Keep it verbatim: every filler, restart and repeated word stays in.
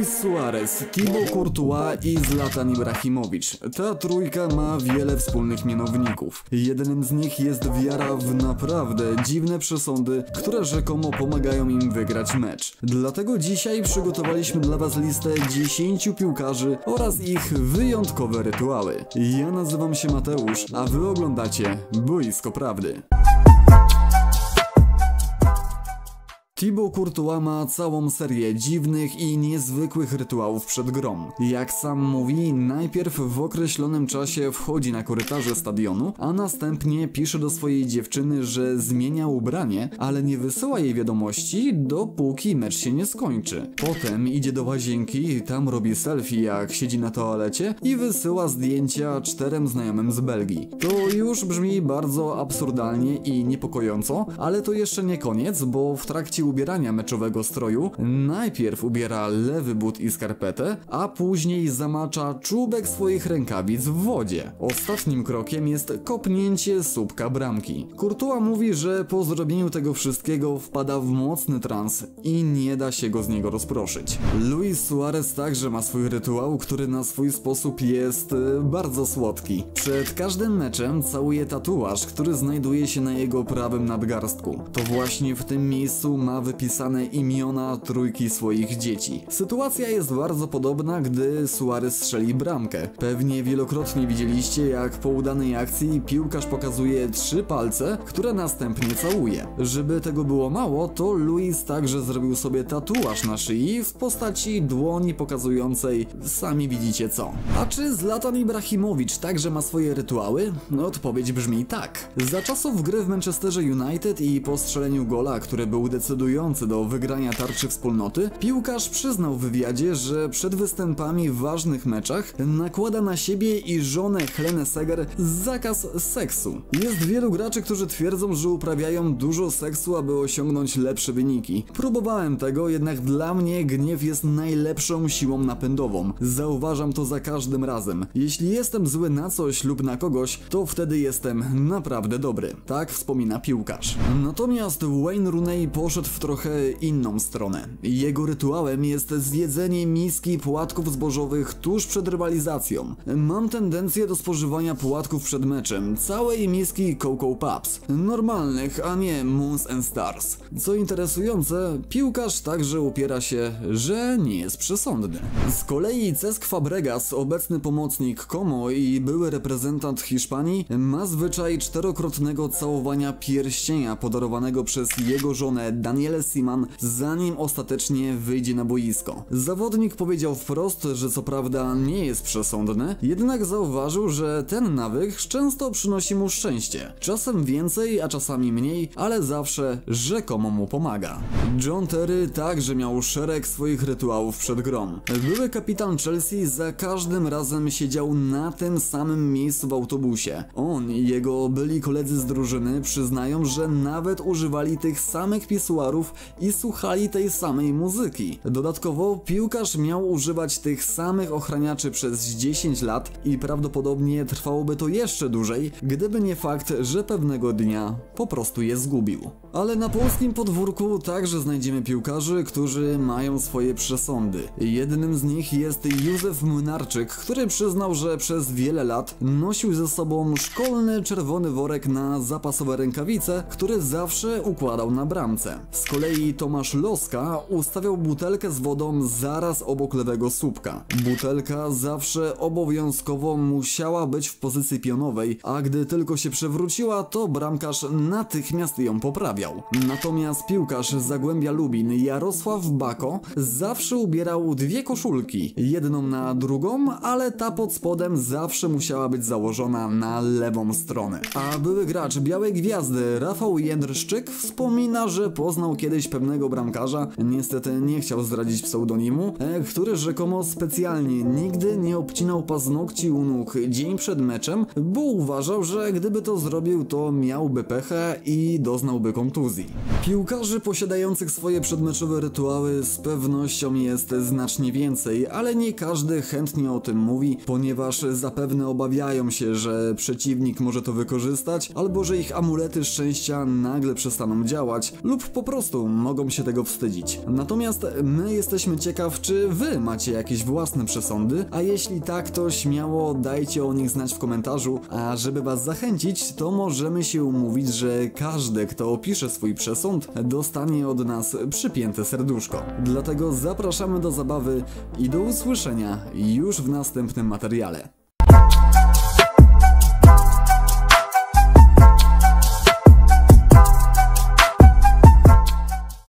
Luis Suarez, Thibaut Courtois i Zlatan Ibrahimowicz. Ta trójka ma wiele wspólnych mianowników. Jednym z nich jest wiara w naprawdę dziwne przesądy, które rzekomo pomagają im wygrać mecz. Dlatego dzisiaj przygotowaliśmy dla was listę dziesięciu piłkarzy oraz ich wyjątkowe rytuały. Ja nazywam się Mateusz, a wy oglądacie Boisko Prawdy. Thibaut Courtois ma całą serię dziwnych i niezwykłych rytuałów przed grą. Jak sam mówi, najpierw w określonym czasie wchodzi na korytarze stadionu, a następnie pisze do swojej dziewczyny, że zmienia ubranie, ale nie wysyła jej wiadomości, dopóki mecz się nie skończy. Potem idzie do łazienki, tam robi selfie jak siedzi na toalecie i wysyła zdjęcia czterem znajomym z Belgii. To już brzmi bardzo absurdalnie i niepokojąco, ale to jeszcze nie koniec, bo w trakcie ubierania meczowego stroju najpierw ubiera lewy but i skarpetę, a później zamacza czubek swoich rękawic w wodzie. Ostatnim krokiem jest kopnięcie słupka bramki. Courtois mówi, że po zrobieniu tego wszystkiego wpada w mocny trans i nie da się go z niego rozproszyć. Luis Suarez także ma swój rytuał, który na swój sposób jest e, bardzo słodki. Przed każdym meczem całuje tatuaż, który znajduje się na jego prawym nadgarstku. To właśnie w tym miejscu ma wypisane imiona trójki swoich dzieci. Sytuacja jest bardzo podobna, gdy Suarez strzeli bramkę. Pewnie wielokrotnie widzieliście, jak po udanej akcji piłkarz pokazuje trzy palce, które następnie całuje. Żeby tego było mało, to Luis także zrobił sobie tatuaż na szyi w postaci dłoni pokazującej sami widzicie co. A czy Zlatan Ibrahimowicz także ma swoje rytuały? No, odpowiedź brzmi tak. Za czasów gry w Manchesterze United i po strzeleniu gola, który był decydujący do wygrania tarczy wspólnoty, piłkarz przyznał w wywiadzie, że przed występami w ważnych meczach nakłada na siebie i żonę Helenę Seger zakaz seksu. Jest wielu graczy, którzy twierdzą, że uprawiają dużo seksu, aby osiągnąć lepsze wyniki. Próbowałem tego, jednak dla mnie gniew jest najlepszą siłą napędową. Zauważam to za każdym razem. Jeśli jestem zły na coś lub na kogoś, to wtedy jestem naprawdę dobry. Tak wspomina piłkarz. Natomiast Wayne Rooney poszedł w trochę inną stronę. Jego rytuałem jest zjedzenie miski płatków zbożowych tuż przed rywalizacją. Mam tendencję do spożywania płatków przed meczem, całej miski Cocoa Puffs. Normalnych, a nie Moons and Stars. Co interesujące, piłkarz także upiera się, że nie jest przesądny. Z kolei Cesc Fabregas, obecny pomocnik Como i były reprezentant Hiszpanii, ma zwyczaj czterokrotnego całowania pierścienia podarowanego przez jego żonę Danielę Seaman, zanim ostatecznie wyjdzie na boisko. Zawodnik powiedział wprost, że co prawda nie jest przesądny, jednak zauważył, że ten nawyk często przynosi mu szczęście. Czasem więcej, a czasami mniej, ale zawsze rzekomo mu pomaga. John Terry także miał szereg swoich rytuałów przed grą. Były kapitan Chelsea za każdym razem siedział na tym samym miejscu w autobusie. On i jego byli koledzy z drużyny przyznają, że nawet używali tych samych pisuarów i słuchali tej samej muzyki. Dodatkowo piłkarz miał używać tych samych ochraniaczy przez dziesięć lat i prawdopodobnie trwałoby to jeszcze dłużej, gdyby nie fakt, że pewnego dnia po prostu je zgubił. Ale na polskim podwórku także znajdziemy piłkarzy, którzy mają swoje przesądy. Jednym z nich jest Józef Młynarczyk, który przyznał, że przez wiele lat nosił ze sobą szkolny czerwony worek na zapasowe rękawice, który zawsze układał na bramce. Z kolei Tomasz Loska ustawiał butelkę z wodą zaraz obok lewego słupka. Butelka zawsze obowiązkowo musiała być w pozycji pionowej, a gdy tylko się przewróciła, to bramkarz natychmiast ją poprawiał. Natomiast piłkarz z Zagłębia Lubin Jarosław Bako zawsze ubierał dwie koszulki, jedną na drugą, ale ta pod spodem zawsze musiała być założona na lewą stronę. A były gracz Białej Gwiazdy Rafał Jędrszczyk wspomina, że poznał kiedyś pewnego bramkarza, niestety nie chciał zdradzić pseudonimu, który rzekomo specjalnie nigdy nie obcinał paznokci u nóg dzień przed meczem, bo uważał, że gdyby to zrobił, to miałby pechę i doznałby kontuzji. Piłkarzy posiadających swoje przedmeczowe rytuały z pewnością jest znacznie więcej, ale nie każdy chętnie o tym mówi, ponieważ zapewne obawiają się, że przeciwnik może to wykorzystać, albo że ich amulety szczęścia nagle przestaną działać, lub po prostu prostu mogą się tego wstydzić. Natomiast my jesteśmy ciekaw, czy wy macie jakieś własne przesądy, a jeśli tak, to śmiało dajcie o nich znać w komentarzu, a żeby was zachęcić, to możemy się umówić, że każdy, kto opisze swój przesąd, dostanie od nas przypięte serduszko. Dlatego zapraszamy do zabawy i do usłyszenia już w następnym materiale.